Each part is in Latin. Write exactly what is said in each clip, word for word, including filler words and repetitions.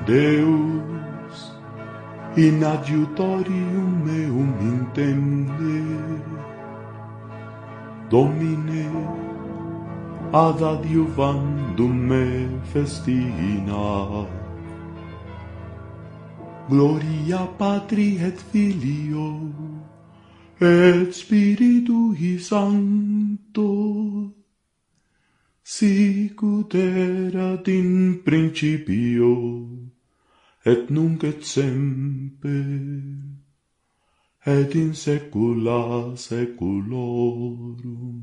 Deus in adjutorium meum intende, Domine ad adiuvandum me festina. Gloria Patri et Filio et Spiritui Sancto, sic ut erat in principio et nunc et semper et in saecula saeculorum.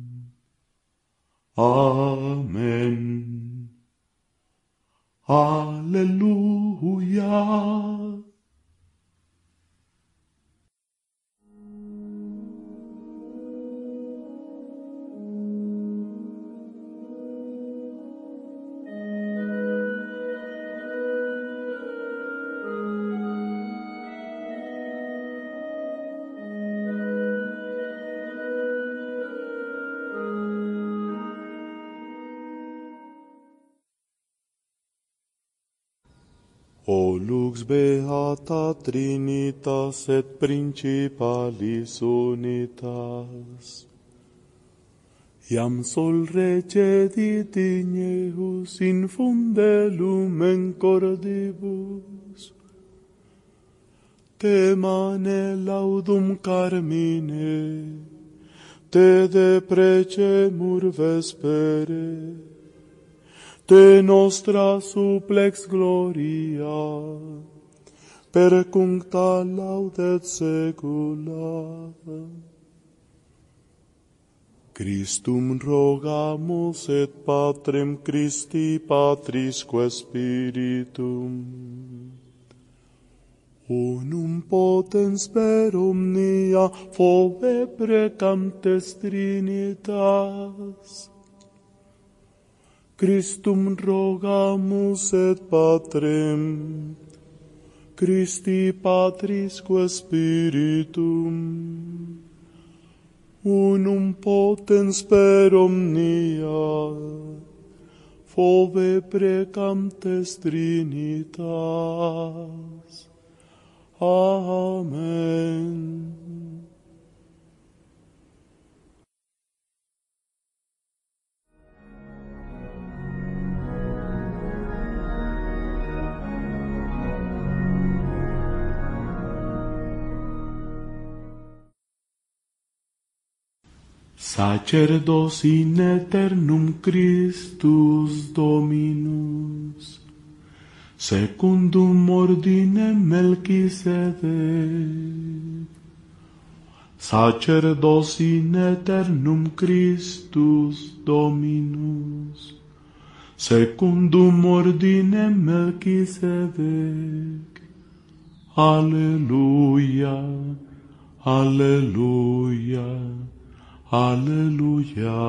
Amen. Alleluia. O lux beata Trinitas et principalis unitas, iam sol recedit igneus in funde lumen cordibus, te mane laudum carmine, te deprecemur vespere, te nostra supplex gloria, per cuncta laudet secula. Christum rogamus et Patrem Christi Patrisque Spiritum, unum potens per omnia fove precantes Trinitas, Christum rogamus et Patrem Christi Patrisque Spiritum, unum potens per omnia fove precantes Trinitas. Amen. Sacerdos in aeternum Christus Dominus, secundum ordinem Melchisedec. Sacerdos in aeternum Christus Dominus, secundum ordinem Melchisedec. Alleluia, alleluia, alleluia.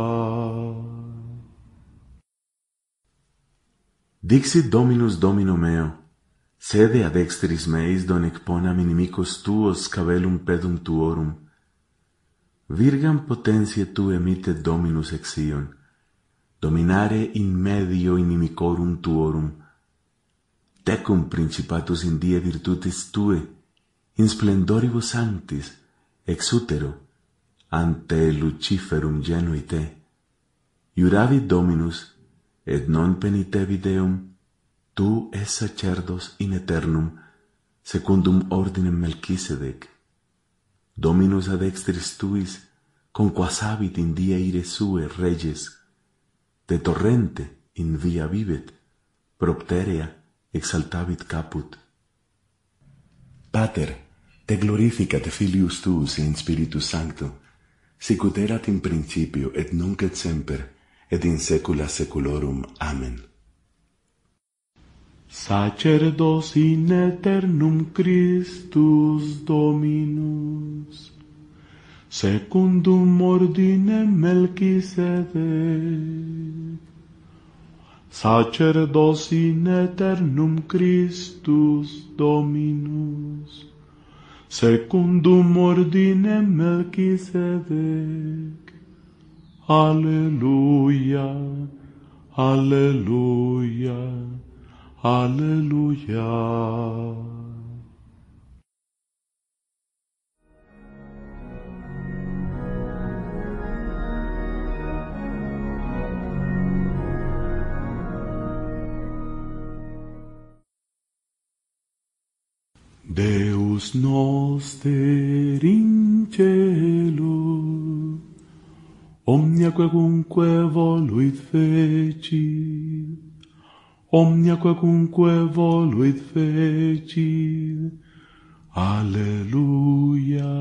Dixit Dominus Domino meo, sede ad extris meis donec ponam inimicos tuos cabellum pedum tuorum. Virgam potentiae tu emitet Dominus ex Sion, dominare in medio inimicorum tuorum. Tecum principatus in die virtutis tue, in splendoribus sanctis, ex utero, ante Luciferum genui te. Iuravit Dominus, et non penitebit Deum, tu es sacerdos in aeternum, secundum ordinem Melchisedec. Dominus ad extris tuis, conquasabit in die ire sue reges, de torrente in via vivet, propterea exaltavit caput. Pater, te glorificat Filius tuus in Spiritus Sancto, sic ut erat in principio et nunc et semper, et in saecula saeculorum. Amen. Sacerdos in aeternum Christus Dominus, secundum ordinem Melchisedec. Sacerdos in aeternum Christus Dominus, secundum ordinem Melchisedec. Alleluia, alleluia, Alleluia. Deus noster in cielo, omnia quacunque voluit fecit, omnia quacunque voluit fecit. Alleluia.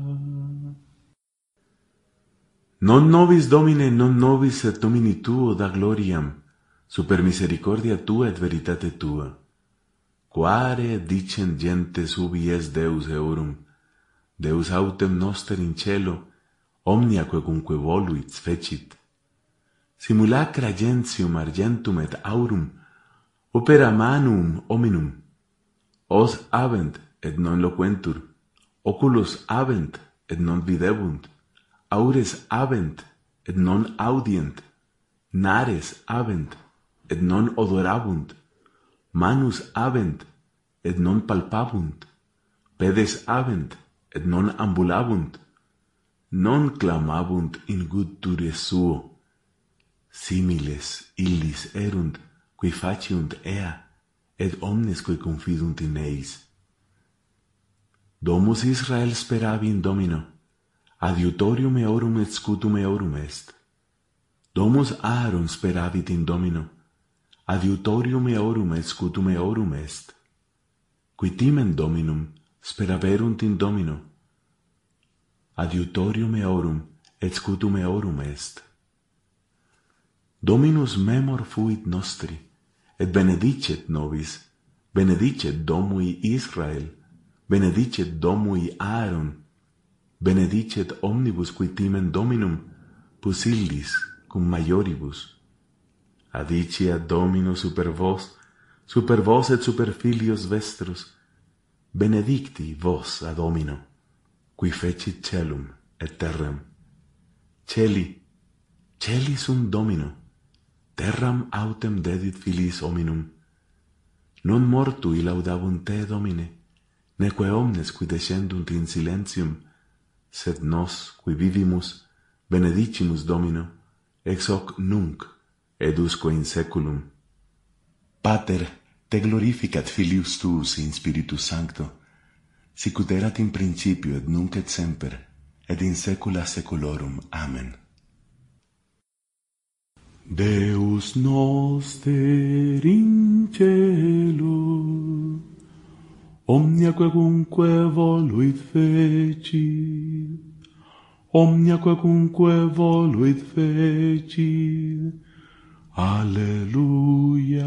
Non nobis Domine, non nobis et Domini tuo da gloriam, super misericordia tua et veritate tua. Quare dicent gentes ubi est Deus eorum, Deus autem noster in cielo, omnia quecunque voluit fecit. Simulacra gentium argentum et aurum, opera manum hominum. Os habent et non loquentur, oculos habent et non videbunt, aures habent et non audient, nares habent et non odorabunt, manus habent et non palpabunt, pedes habent et non ambulabunt, non clamabunt in gutture suo. Similes illis erunt qui faciunt ea, et omnes qui confidunt in eis. Domus Israel speravi in Domino, adiutorium eorum et scutum eorum est. Domus Aaron speravit in Domino, adiutorium eorum et scutum eorum est. Qui timen Dominum speraverunt in Domino, adiutorium eorum et scutum eorum est. Dominus memor fuit nostri, et benedicet nobis, benedicet domui Israel, benedicet domui Aaron, benedicet omnibus qui timen Dominum, pus illis cum maioribus. Adiciat Domino super vos, super vos et super filios vestros, benedicti vos a Domino, qui fecit celum et terram. Celi, celi sunt Domino, terram autem dedit filis hominum. Non mortui laudabunt te, Domine, neque omnes qui descendunt in silentium, sed nos, qui vivimus, benedicimus Domino, ex hoc nunc, edusque in saeculum. Pater, te glorificat Filius tuus in Spiritus Sancto, sicut erat in principio et nunc et semper, et in saecula saeculorum. Amen. Deus noster in cielo, omnia quacunque voluit fecit, omnia quacunque voluit fecit. Alleluia.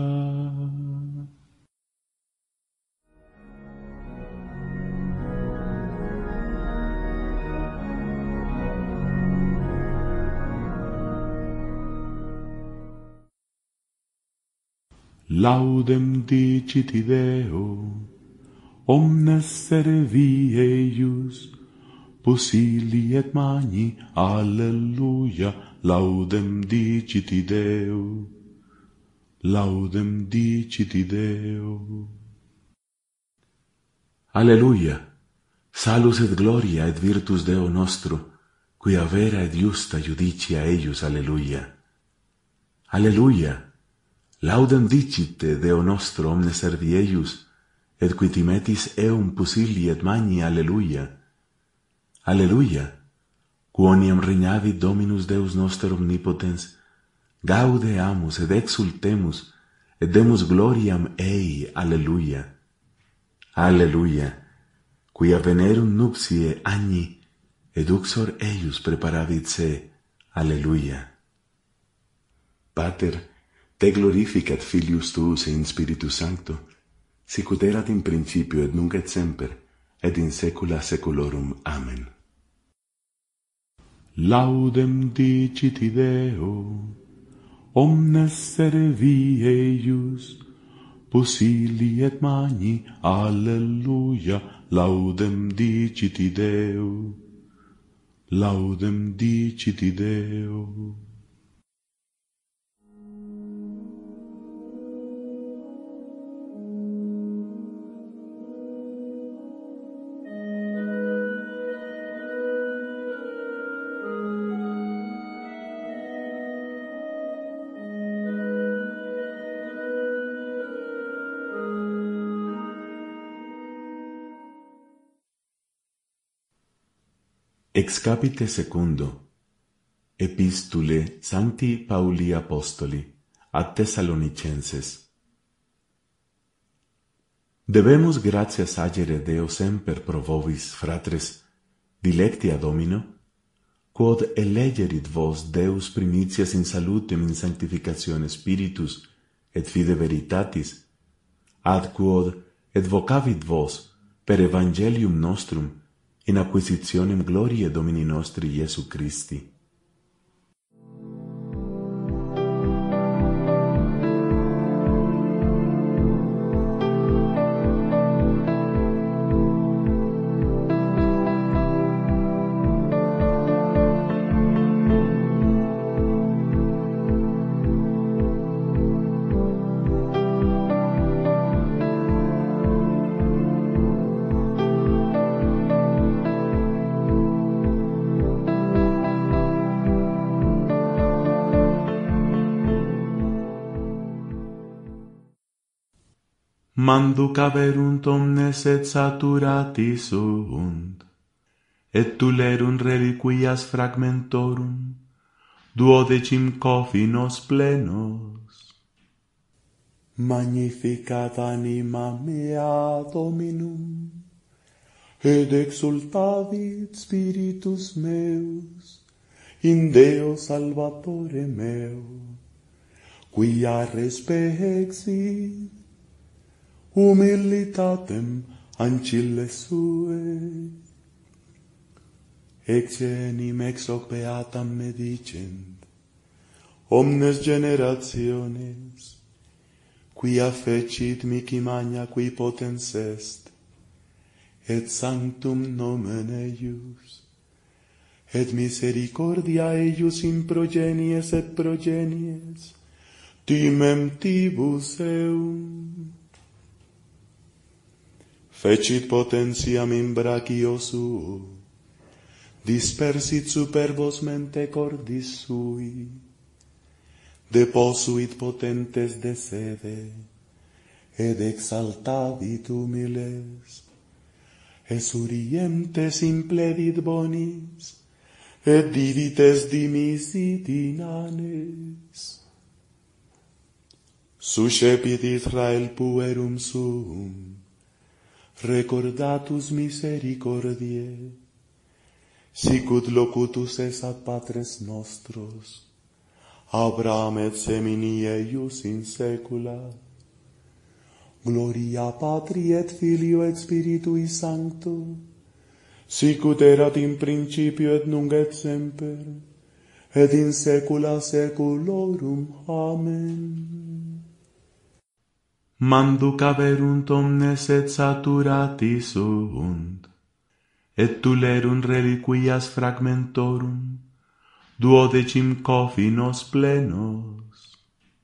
Laudem diciti Deo, omnes servi eius, pusili et magni. Alleluia. Laudem diciti Deo, laudem diciti Deo. Alleluia. Salus et gloria et virtus Deo nostro, quia vera et justa judicia eius. Alleluia. Alleluia. Laudem dicite Deo nostro omnes servi eius, et qui timetis eum pusili et magni. Alleluia. Alleluia. Quoniam regnavit Dominus Deus noster omnipotens, gaudeamus et exultemus, et demus gloriam ei. Alleluia. Alleluia. Quia venerunt nuptiae agni, et uxor eius preparavit se. Alleluia. Pater, te glorificat Filius tuus in Spiritus Sancto, sicut erat in principio et nunc et semper, et in saecula saeculorum. Amen. Laudem diciti Deo, omnes servi eius, pusili et magni. Alleluia. Laudem diciti Deo, laudem diciti Deo. Ex capite secundo, Epistule Sancti Pauli Apostoli ad Thessalonicenses. Debemos gratias agere Deo semper pro vobis, fratres, dilectia Domino, quod elegerit vos Deus primitias in salutem in sanctificatione Spiritus et fide veritatis, ad quod et vocavit vos per evangelium nostrum in acquisitionem gloriae Domini nostri Iesu Christi. Manduc aberunt omnes et saturati sunt, et tulerunt reliquias fragmentorum, duodecim cofinos plenos. Magnificat anima mea Dominum, et exultavit spiritus meus, in Deo Salvatore meu, quia respexit humilitatem ancille sue, ecce enim ex hoc beatam me dicent, omnes generationes, quia fecit mihi magna qui potens est, et sanctum nomen eius, et misericordia eius in progenies et progenies, timemptibus eum. Fecit potentiam in brachio suo, dispersit superbos mente cordis sui, deposuit potentes de sede, ed exaltavit humiles, esurientes impledit bonis, et divites dimisit inanes. Suscepit Israel puerum suum, recordatus misericordiae, sicut locutus es ad patres nostros, Abraham et semini eius in saecula. Gloria Patri et Filio et Spiritui Sancto, sicut erat in principio et nunc et semper, et in saecula saeculorum. Amen. Manduc aberunt omnes et saturati sunt, et tulerunt reliquias fragmentorum, duodecim cofinos plenos.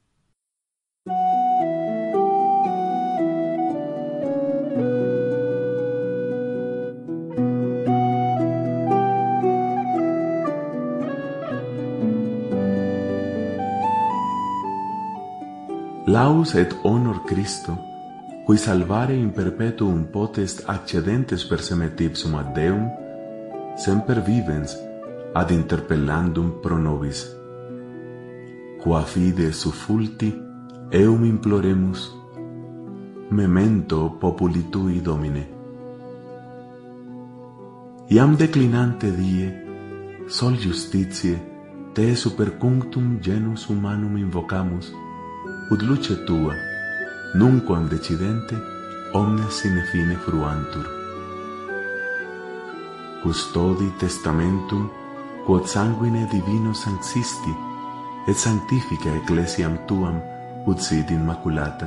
Laus et honor Christo, qui salvare in perpetuum potest accedentes per semetipsum ad Deum, semper vivens ad interpellandum pro nobis. Qua fide suffulti eum imploremus, memento populi tui Domine. Iam declinante die, sol justitiae, te super cunctum genus humanum invocamus, ut luce tua, nunquam decidente, omnes sine fine fruantur. Custodi testamentum, quod sanguine divino sanctisti, et sanctifica ecclesiam tuam, ut sit immaculata.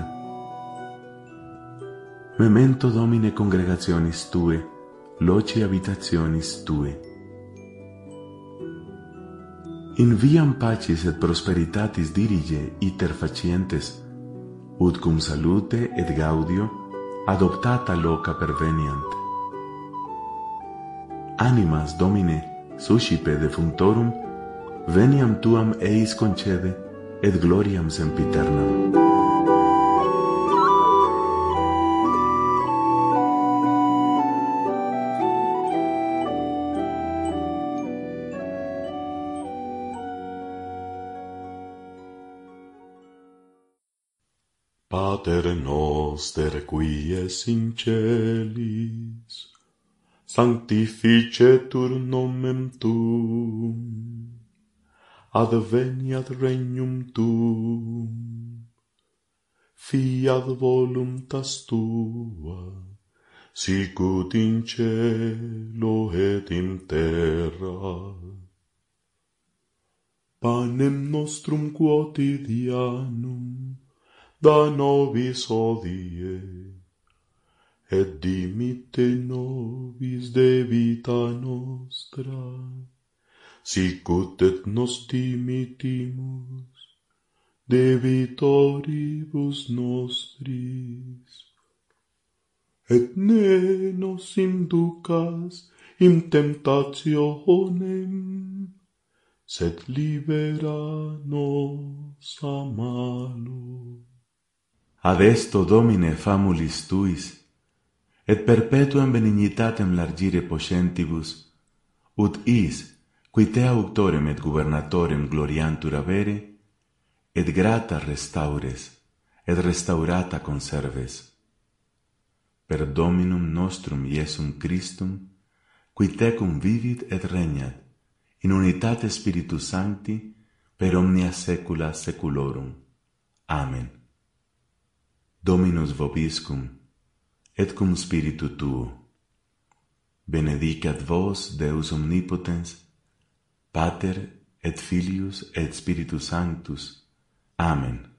Memento Domine congregationis tue, loci habitationis tue. In viam pacis et prosperitatis dirige iter facientes, ut cum salute et gaudio adoptata loca perveniant. Animas, Domine, suscipe defunctorum, veniam tuam eis concede, et gloriam sempiternam. Pater noster qui es in celis, sanctificetur nomen tuum, adveniat regnum tuum, fiat voluntas tua, sicut in cielo et in terra. Panem nostrum quotidianum da nobis hodie, et dimitte nobis debita nostra, sicut et nos dimittimus debitoribus nostris. Et ne nos inducas in temptationem, sed libera nos a malo. Adesto, Domine, famulis tuis, et perpetuam benignitatem largire poscentibus, ut is, qui te auctorem et gubernatorem gloriantur avere, et grata restaures, et restaurata conserves. Per Dominum nostrum Iesum Christum, qui tecum vivit et regnat, in unitate Spiritus Sancti, per omnia saecula saeculorum. Amen. Dominus vobiscum, et cum spiritu tuo. Benedicat vos Deus omnipotens, Pater et Filius et Spiritus Sanctus. Amen.